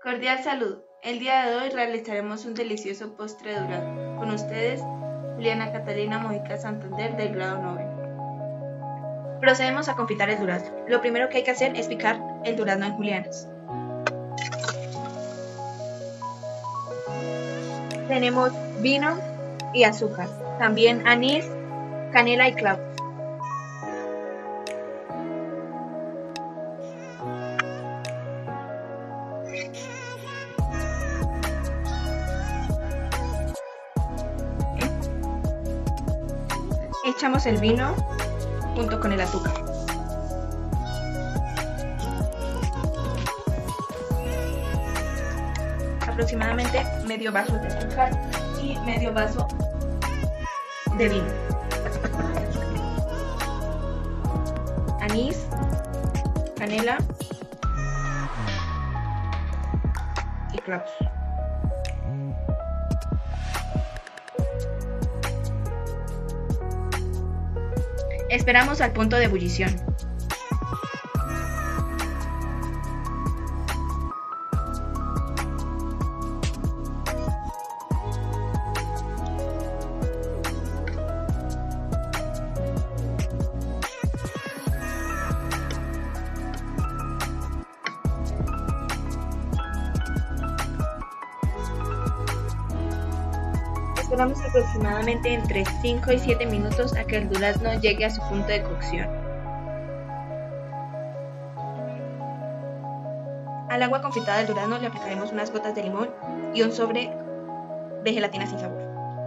Cordial saludo. El día de hoy realizaremos un delicioso postre de durazno. Con ustedes, Juliana Catalina Mojica Santander, del grado 9. Procedemos a confitar el durazno. Lo primero que hay que hacer es picar el durazno en julianas. Tenemos vino y azúcar, también anís, canela y clavos. Echamos el vino junto con el azúcar. Aproximadamente medio vaso de azúcar y medio vaso de vino. Anís, canela y clavos. Esperamos al punto de ebullición. Esperamos aproximadamente entre 5 y 7 minutos a que el durazno llegue a su punto de cocción. Al agua confitada del durazno le aplicaremos unas gotas de limón y un sobre de gelatina sin sabor.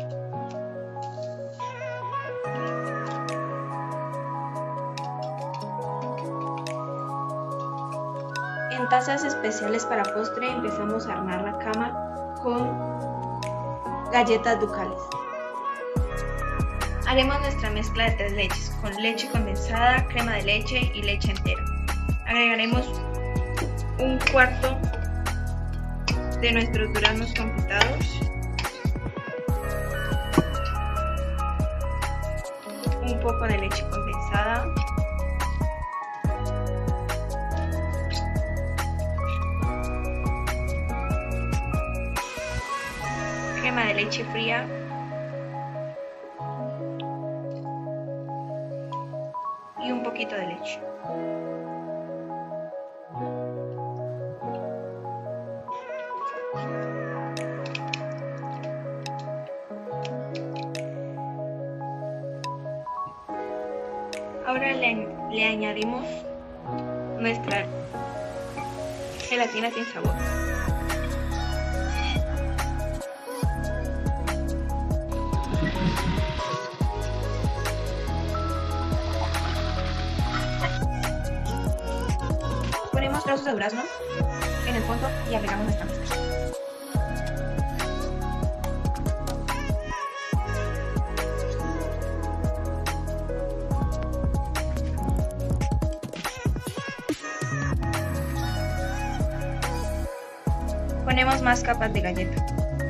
En tazas especiales para postre empezamos a armar la cama con galletas ducales. Haremos nuestra mezcla de 3 leches, con leche condensada, crema de leche y leche entera. Agregaremos un cuarto de nuestros duraznos confitados, un poco de leche condensada, crema de leche fría y un poquito de leche. Ahora le añadimos nuestra gelatina sin sabor. Ponemos trozos de durazno en el fondo y agregamos nuestra mezcla. Ponemos más capas de galleta.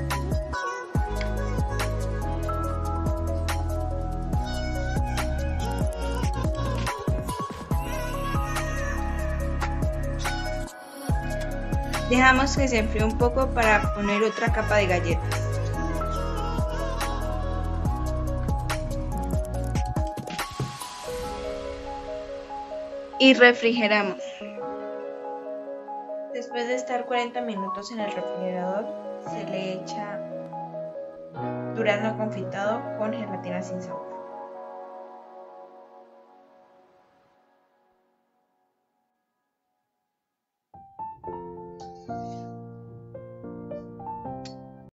Dejamos que se enfríe un poco para poner otra capa de galletas. Y refrigeramos. Después de estar 40 minutos en el refrigerador, se le echa durazno confitado con gelatina sin sabor.